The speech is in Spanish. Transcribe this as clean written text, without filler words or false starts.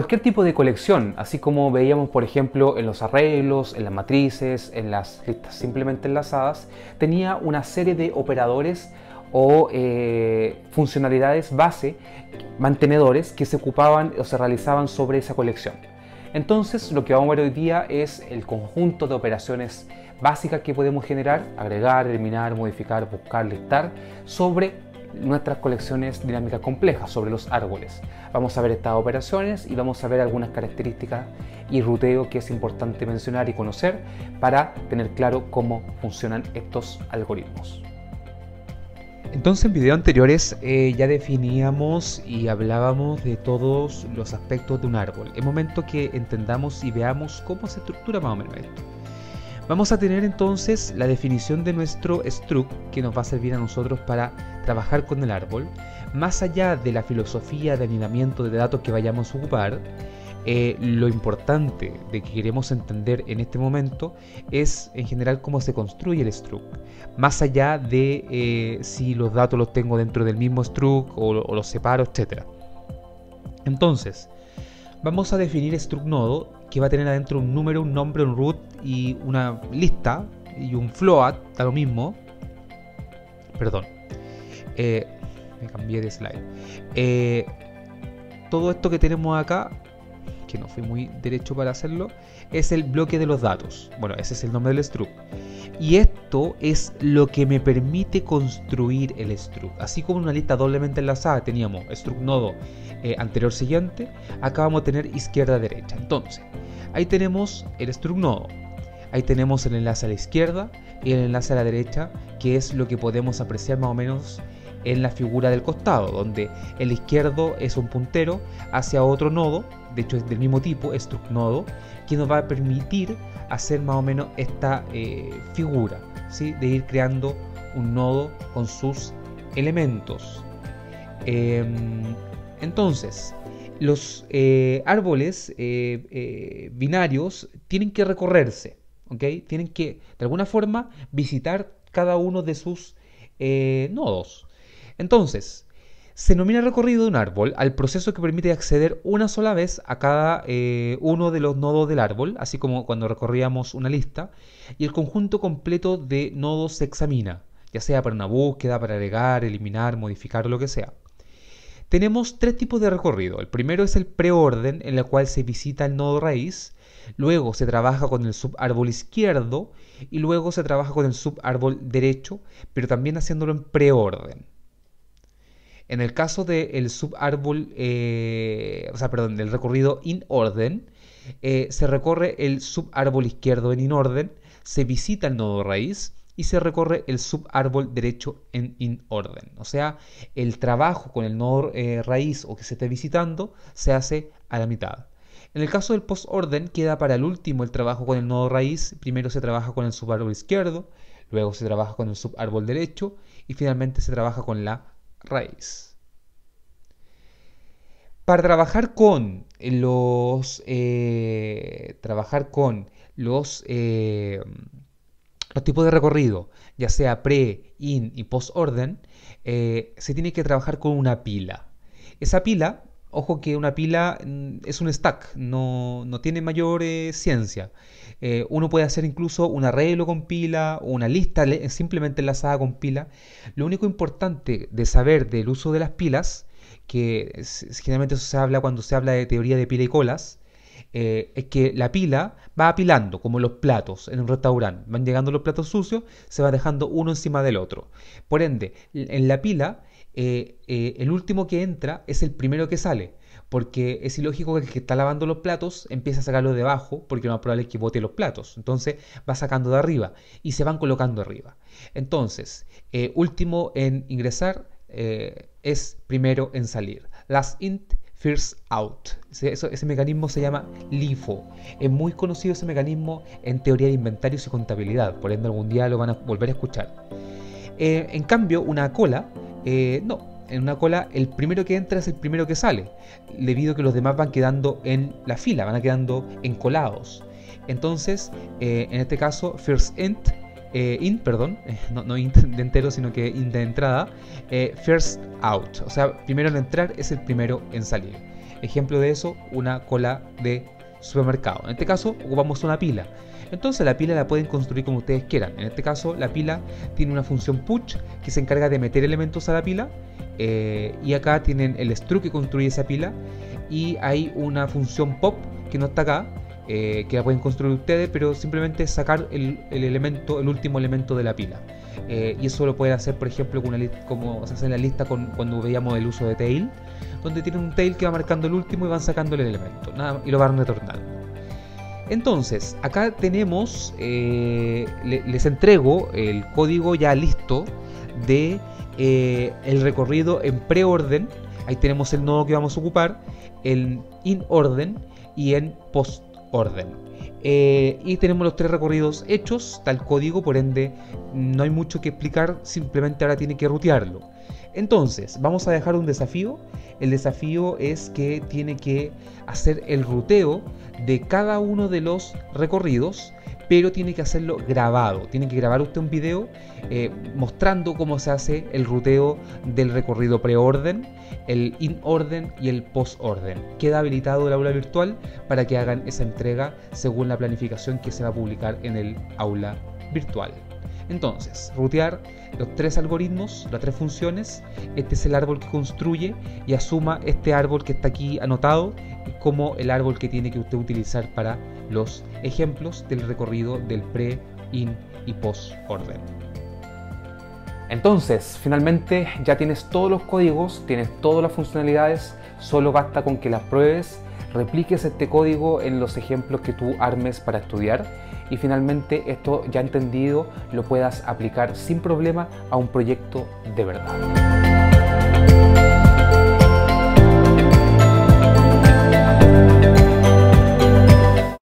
cualquier tipo de colección, así como veíamos por ejemplo en los arreglos, en las matrices, en las listas simplemente enlazadas, tenía una serie de operadores o funcionalidades base, mantenedores, que se ocupaban o se realizaban sobre esa colección. Entonces lo que vamos a ver hoy día es el conjunto de operaciones básicas que podemos generar, agregar, eliminar, modificar, buscar, listar sobre nuestras colecciones dinámicas complejas, sobre los árboles. Vamos a ver estas operaciones y vamos a ver algunas características y ruteo que es importante mencionar y conocer para tener claro cómo funcionan estos algoritmos. Entonces en videos anteriores ya definíamos y hablábamos de todos los aspectos de un árbol. Es momento que entendamos y veamos cómo se estructura más o menos esto. Vamos a tener entonces la definición de nuestro struct que nos va a servir a nosotros para trabajar con el árbol. Más allá de la filosofía de alineamiento de datos que vayamos a ocupar, lo importante de que queremos entender en este momento es en general cómo se construye el struct. Más allá de si los datos los tengo dentro del mismo struct o los separo, etc. Entonces, vamos a definir struct nodo, que va a tener adentro un número, un nombre, un root y una lista y un float, da lo mismo. Perdón, me cambié de slide. Todo esto que tenemos acá, que no fui muy derecho para hacerlo, es el bloque de los datos. Bueno, ese es el nombre del struct. Y esto es lo que me permite construir el struct. Así como en una lista doblemente enlazada teníamos struct nodo anterior siguiente, acá vamos a tener izquierda derecha. Entonces, ahí tenemos el struct nodo. Ahí tenemos el enlace a la izquierda y el enlace a la derecha, que es lo que podemos apreciar más o menos en la figura del costado, donde el izquierdo es un puntero hacia otro nodo, de hecho es del mismo tipo, struct nodo, que nos va a permitir hacer más o menos esta figura, ¿sí? De ir creando un nodo con sus elementos. Entonces, los árboles binarios tienen que recorrerse, ¿ok? Tienen que, de alguna forma, visitar cada uno de sus nodos. Entonces, se denomina recorrido de un árbol al proceso que permite acceder una sola vez a cada uno de los nodos del árbol, así como cuando recorríamos una lista, y el conjunto completo de nodos se examina, ya sea para una búsqueda, para agregar, eliminar, modificar o lo que sea. Tenemos tres tipos de recorrido. El primero es el preorden, en el cual se visita el nodo raíz, luego se trabaja con el subárbol izquierdo y luego se trabaja con el subárbol derecho, pero también haciéndolo en preorden. En el caso del subárbol, del recorrido in orden, se recorre el subárbol izquierdo en in orden, se visita el nodo raíz y se recorre el subárbol derecho en in orden. O sea, el trabajo con el nodo raíz o que se esté visitando se hace a la mitad. En el caso del postorden queda para el último el trabajo con el nodo raíz. Primero se trabaja con el subárbol izquierdo, luego se trabaja con el subárbol derecho y finalmente se trabaja con la raíz. Para trabajar con los tipos de recorrido, ya sea pre, in y post orden, se tiene que trabajar con una pila. Esa pila, ojo que una pila es un stack, no tiene mayor ciencia. Uno puede hacer incluso un arreglo con pila o una lista simplemente enlazada con pila. Lo único importante de saber del uso de las pilas, que generalmente eso se habla cuando se habla de teoría de pila y colas, es que la pila va apilando como los platos en un restaurante. Van llegando los platos sucios, se va dejando uno encima del otro. Por ende, en la pila, el último que entra es el primero que sale, porque es ilógico que el que está lavando los platos empiece a sacarlo de abajo, porque lo más probable es que bote los platos. Entonces va sacando de arriba y se van colocando arriba. Entonces, último en ingresar es primero en salir. Last in, first out. Ese mecanismo se llama LIFO. Es muy conocido ese mecanismo en teoría de inventarios y contabilidad. Por ende, algún día lo van a volver a escuchar. En cambio, una cola, no. En una cola, el primero que entra es el primero que sale, debido a que los demás van quedando en la fila, van quedando encolados. Entonces, en este caso, first in, no int de entero, sino que int de entrada, first out. O sea, primero en entrar es el primero en salir. Ejemplo de eso, una cola de supermercado. En este caso ocupamos una pila. Entonces la pila la pueden construir como ustedes quieran. En este caso la pila tiene una función push que se encarga de meter elementos a la pila, y acá tienen el stru que construye esa pila, y hay una función pop que no está acá, que la pueden construir ustedes, pero simplemente sacar el último elemento de la pila. Y eso lo pueden hacer, por ejemplo, con como se hace en la lista cuando veíamos el uso de tail, donde tienen un tail que va marcando el último y van sacando el elemento, y lo van retornando. Entonces, acá tenemos, les entrego el código ya listo de el recorrido en preorden. Ahí tenemos el nodo que vamos a ocupar, en inorden y en postorden. Y tenemos los 3 recorridos hechos, está el código, por ende no hay mucho que explicar, simplemente ahora tiene que rutearlo. Entonces, vamos a dejar un desafío. El desafío es que tiene que hacer el ruteo de cada uno de los recorridos, pero tiene que hacerlo grabado. Tiene que grabar usted un video mostrando cómo se hace el ruteo del recorrido preorden, el inorden y el postorden. Queda habilitado el aula virtual para que hagan esa entrega según la planificación que se va a publicar en el aula virtual. Entonces, rutear los 3 algoritmos, las 3 funciones. Este es el árbol que construye, y asuma este árbol que está aquí anotado como el árbol que tiene que usted utilizar para los ejemplos del recorrido del pre, in y post orden. Entonces, finalmente ya tienes todos los códigos, tienes todas las funcionalidades, solo basta con que las pruebes, repliques este código en los ejemplos que tú armes para estudiar, y finalmente esto ya entendido lo puedas aplicar sin problema a un proyecto de verdad.